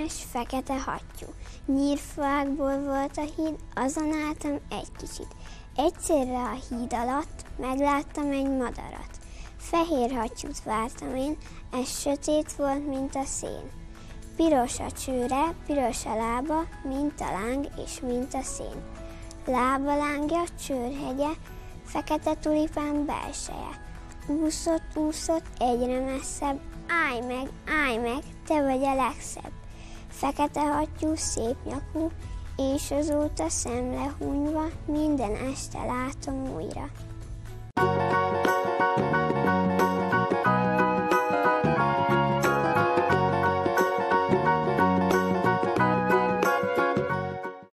egyenes, fekete hattyú. Nyírfákból volt a híd, azon álltam egy kicsit. Egyszerre a híd alatt megláttam egy madarat. Fehér hattyút vártam én, ez sötét volt, mint a szén. Piros a csőre, piros a lába, mint a láng és mint a szén. Lába lángja, csőrhegye, fekete tulipán belseje. Úszott egyre messzebb, állj meg, te vagy a legszebb. Fekete hattyú, szép nyakú, és azóta szemlehúnyva minden este látom újra.